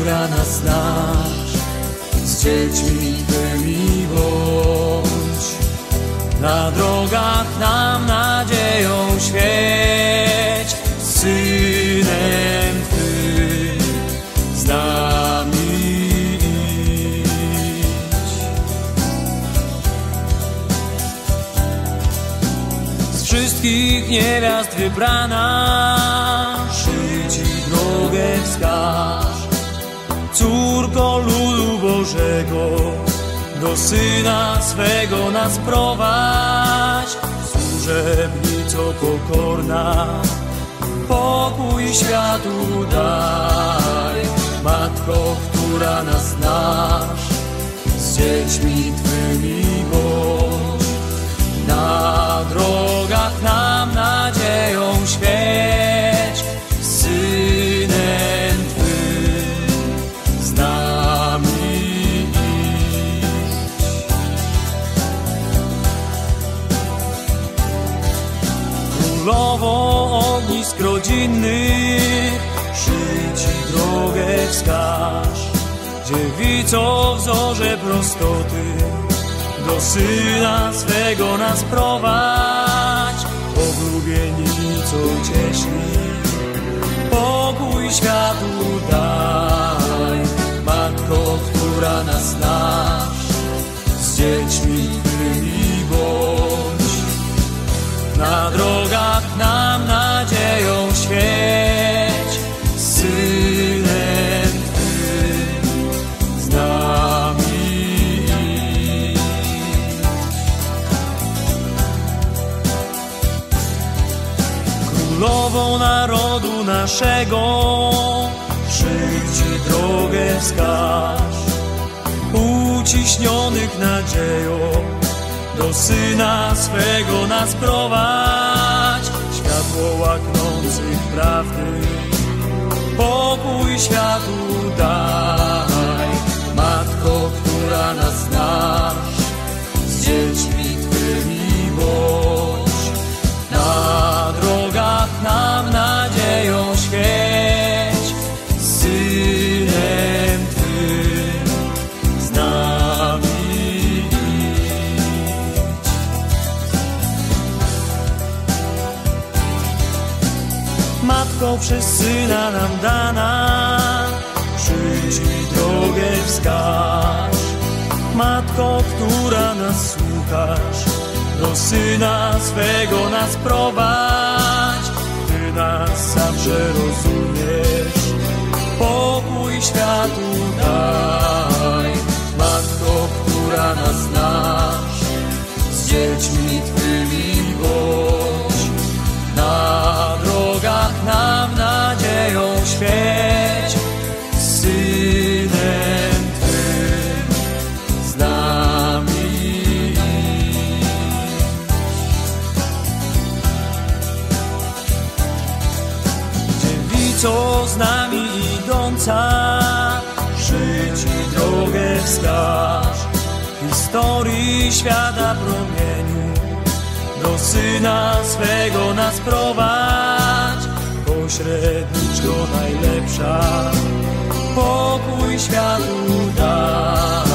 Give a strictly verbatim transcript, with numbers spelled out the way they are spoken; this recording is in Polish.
która nas znasz, z dziećmi Twymi bądź. Na drogach nam nadzieją świeć, z Synem Twym z nami idź. Z wszystkich niewiast wybrana, Ci drogę wskaż. Córko ludu Bożego, do Syna swego nas prowadź. Służebnico pokorna, pokój światu daj. Matko, która nas znasz, z dziećmi Twymi bądź. Na drogach nam nadzieją świeć, z Synem Twym z nami idź. Królową ognisk rodzinnych, Ci drogę wskaż. Dziewicą w zorze prostoty, do Syna swego nas prowadź. Oblubienicą cieśni, pokój światu daj. Matko, która nas znasz, z dziećmi Twymi bądź. Na drogach nam nadzieją świeć, z Synem Twym z nami idź. Królową narodu naszego, Ci drogę wskaż. Uciśnionych nadzieją, do Syna swego nas prowadź. Światło łaknących prawdy, pokój światu daj. Matko, która nas znasz, z dziećmi Twymi bądź. Na drogach nam nadzieją świeć, z Synem Twym z nami idź. Matko przez Syna nam dana, Ci drogę wskaż. Matko, która nas słuchasz, do Syna swego nas prowadź. Ty nas zawsze rozumiesz, pokój światu daj. Matko, która nas znasz, z dziećmi Twymi bądź. Na drogach nam nadzieją świeć, z Synem Twym z nami idź. Dziewico z nami idąca, Ci drogę wskaż. Historii świata promieniu, do Syna swego nas prowadź. Pośredniczko najlepsza, pokój światu daj.